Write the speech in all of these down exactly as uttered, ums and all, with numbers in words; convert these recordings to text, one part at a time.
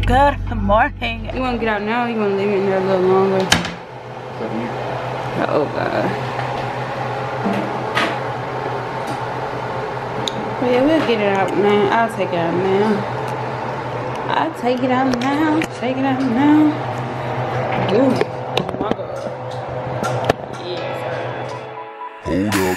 Good morning. You want to get out now or you want to leave it in there a little longer? Oh, God. Well, yeah, we'll get it out now. I'll take it out now. I'll take it out now. Take it out now. Ooh. Oh, my God. Yeah. Hold up.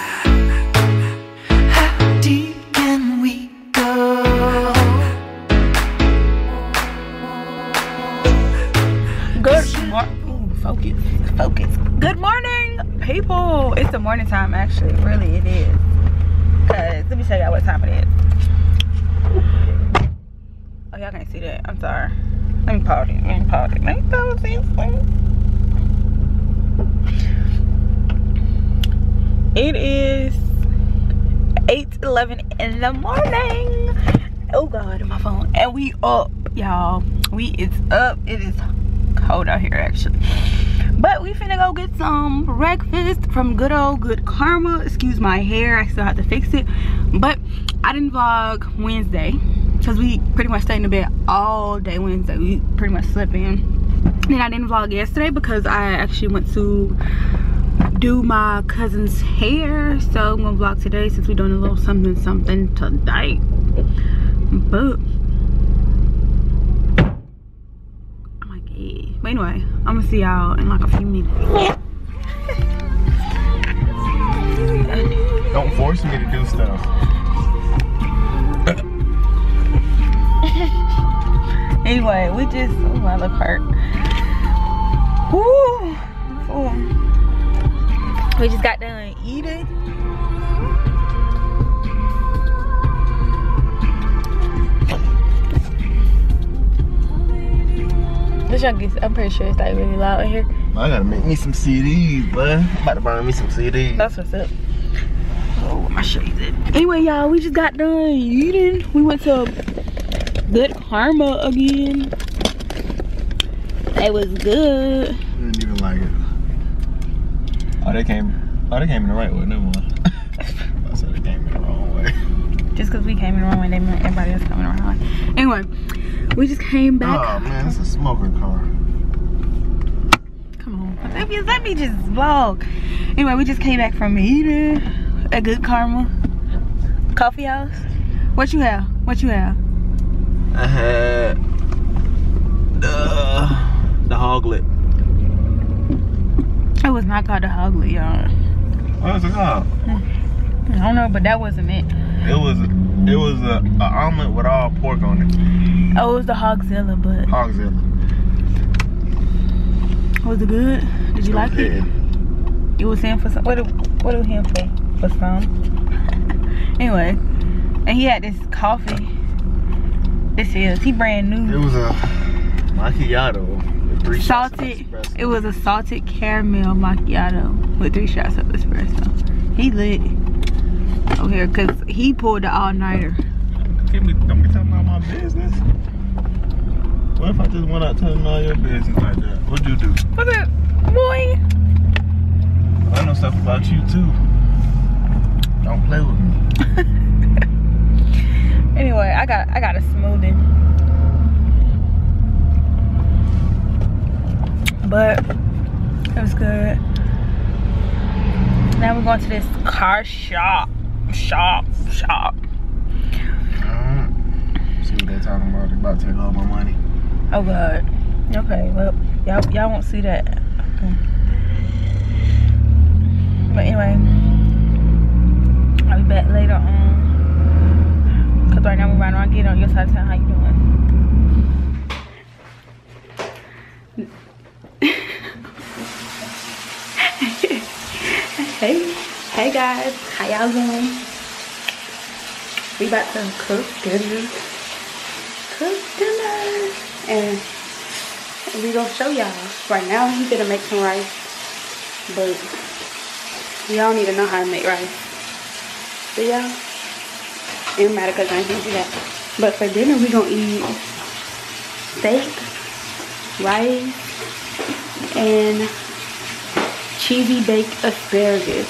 Focus, focus. Good morning, people. It's the morning time, actually. Really, it is. Cause let me tell y'all what time it is. Oh, y'all can't see that. I'm sorry. Let me pause it. Let me pause it. Let me pause this thing. It is eight eleven in the morning. Oh God, my phone. And we up, y'all. We is up. It is cold out here actually, but we finna go get some breakfast from good old Good Karma. Excuse my hair, I still have to fix it. But I didn't vlog Wednesday because we pretty much stayed in the bed all day Wednesday. We pretty much slept in. Then I didn't vlog yesterday because I actually went to do my cousin's hair, so I'm gonna vlog today since we're doing a little something something today. But But anyway, I'm gonna see y'all in like a few minutes. Don't force me to do stuff. Anyway, we just, oh, I look hurt. Woo! Ooh. We just got done eating. I'm pretty sure it's like really loud in here. I gotta make me some C Ds, bud. I'm about to burn me some C Ds. That's what's up. Oh, my shades in. Anyway, y'all, we just got done eating. We went to Good Karma again. It was good. I didn't even like it. Oh, they came. Oh, they came in the right way. Never mind. I said they came in the wrong way. Just because we came in the wrong way, they meant everybody else coming the wrong way. Anyway. We just came back. Oh man, it's a smoker car. Come on, let me, let me just vlog. Anyway, we just came back from eating at Good Karma Coffee House. What you have? What you have? I had the the hoglet. It was not called the hoglet, y'all. What was it called? I don't know, but that wasn't it. It was it was a, a omelet with all pork on it. Oh, it was the Hogzilla, but Hogzilla. Was it good? Did you it like it? It was him for some. What? Do, what do him for? For some. Anyway, and he had this coffee. This is he brand new. It was a macchiato with three salted. shots of it was a salted caramel macchiato with three shots of espresso. He lit over here because he pulled the all-nighter. Don't be telling all my business. What if I just went out telling all your business like that? What'd you do? What's it, boy? I know stuff about you too. Don't play with me. Anyway, I got I got a smoothie, but it was good. Now we're going to this car shop, shop, shop. See what they're talking about. They're about to take all my money. Oh God. Okay, well, y'all y'all won't see that. Okay. But anyway, I'll be back later on. Cause right now we're riding around. Get on your side of town. How you doing? Hey, hey guys, how y'all doing? We about to cook dinner. Cook dinner. And we gonna show y'all. Right now, he's gonna make some rice. But y'all need to know how to make rice. See y'all? It don't matter because I can't do that. But for dinner, we gonna eat steak, rice, and cheesy baked asparagus.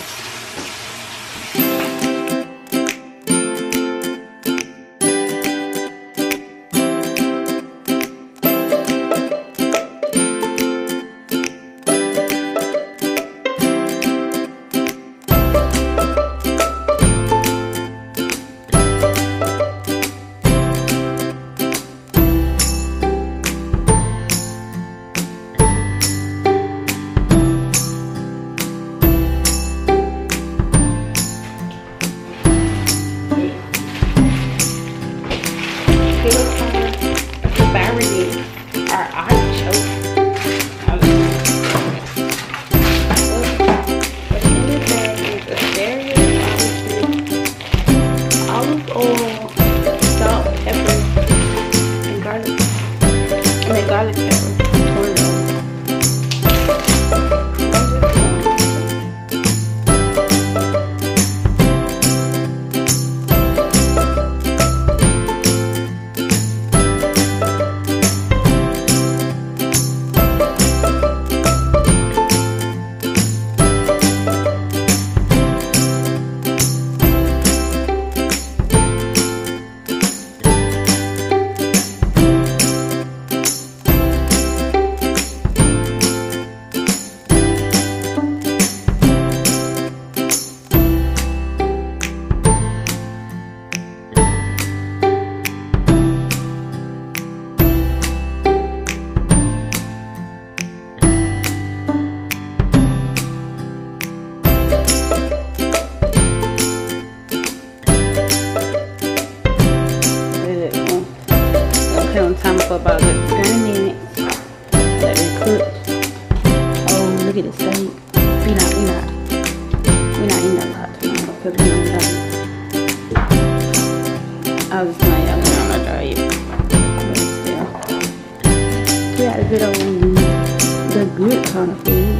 garlic pepper. For about like twenty minutes. Let it cook. Oh, look at the steak. We not, we not, we not eating a lot tonight because we're on a diet. I was just telling y'all we're on a diet, but still, we got a good old, the good kind of food.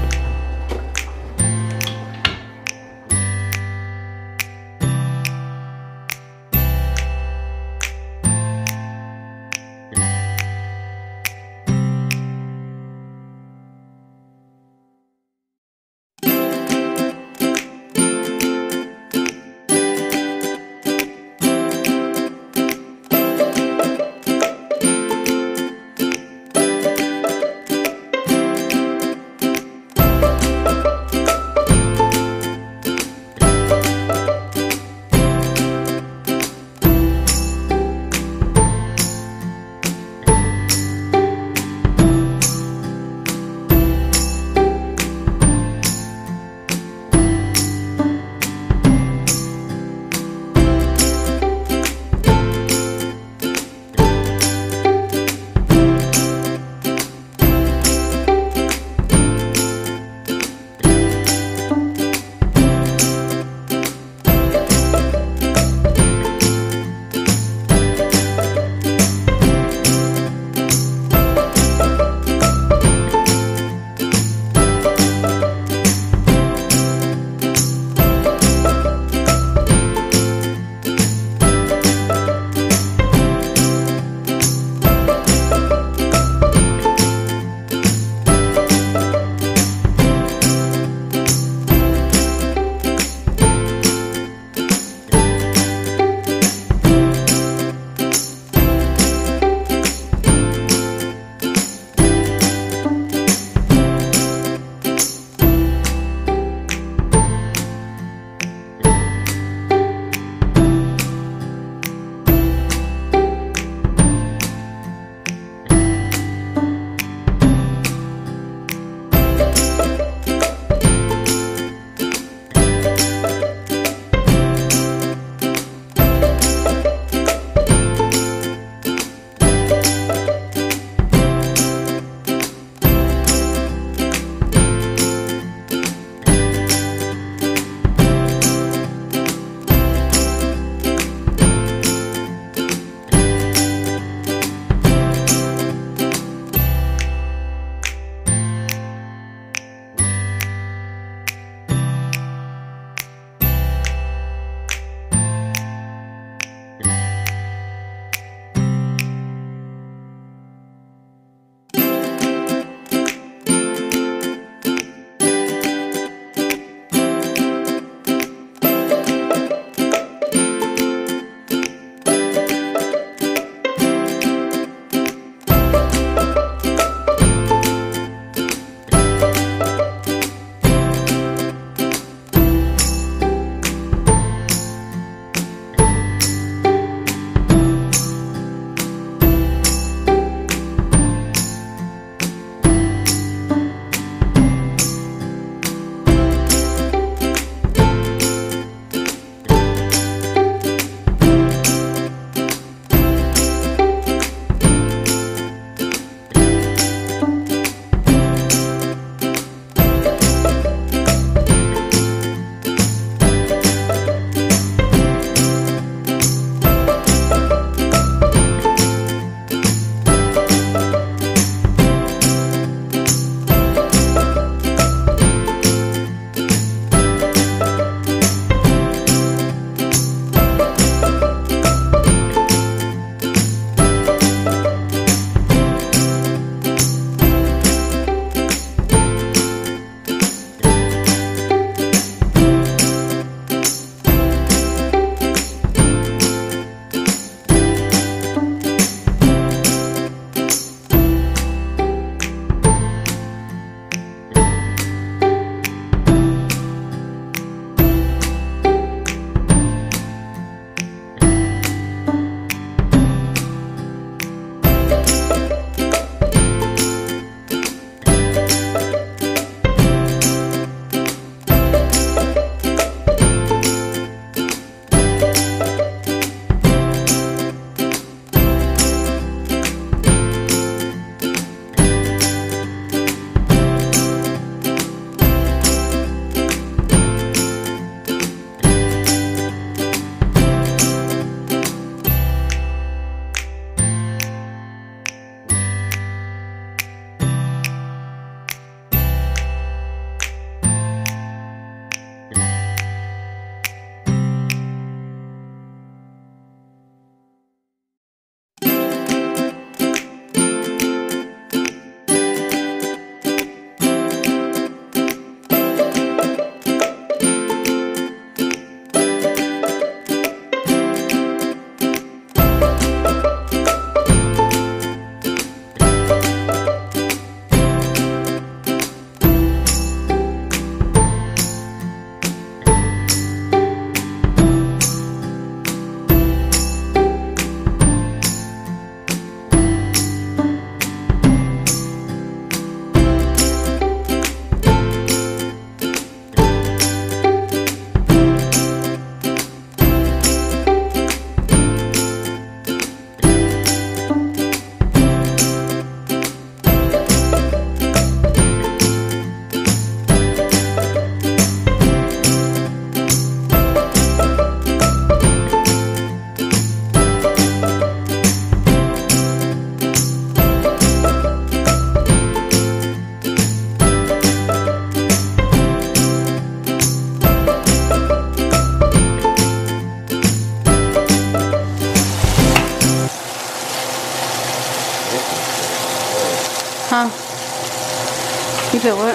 Huh? You said what?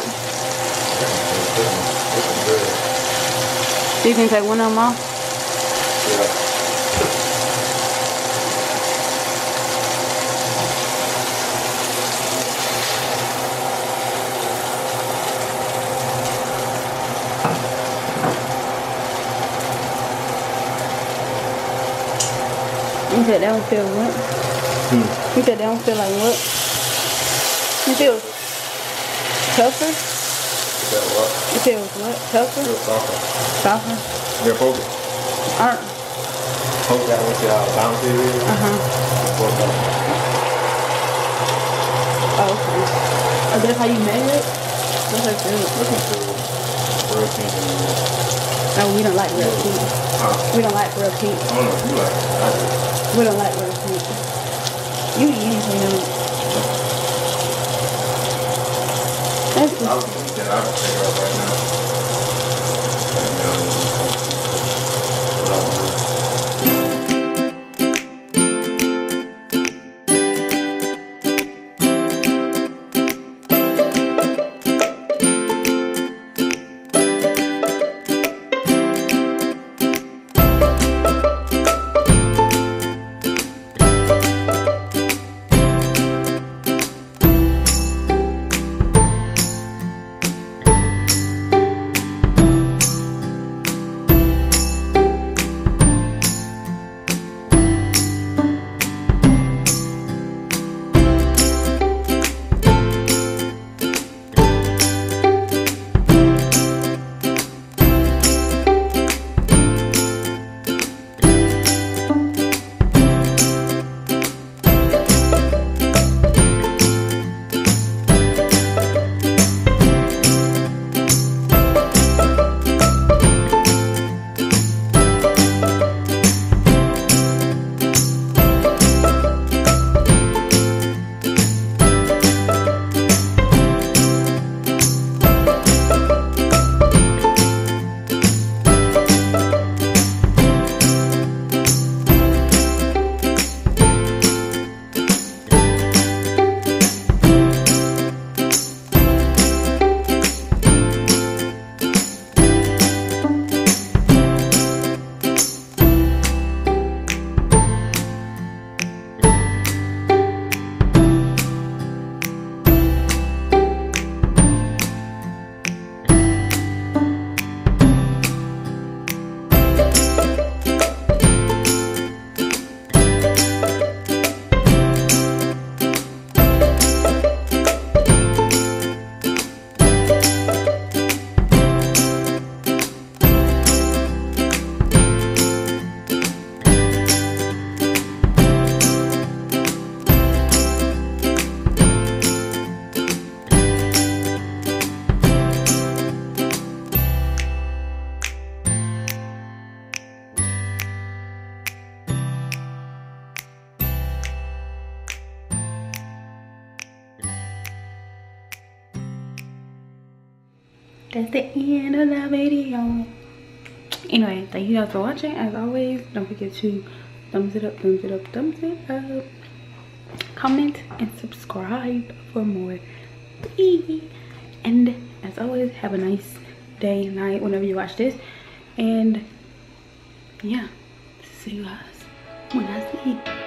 So you can take one of them off? Yeah. You said that don't feel what? Hmm. You said that don't feel like what? You feel tougher? Is that what? You feel what? Tougher? Feel softer. Softer? Yeah, focus. Alright. Focus out and see how bouncy it is. Uh-huh. Oh, okay. Oh, that's how you made it? That's like good. Looking for real pink in the No, we don't like real pink. Huh? We don't like real pink. I don't know if you like it. I do. We don't like real pink. You eat anything else. That's I was gonna get out and take it out right now. Right now. What I want to do. That's the end of the video. Anyway, thank you guys for watching. As always, don't forget to thumbs it up, thumbs it up, thumbs it up. Comment and subscribe for more. And as always, have a nice day, night, whenever you watch this. And yeah, see you guys when I see you.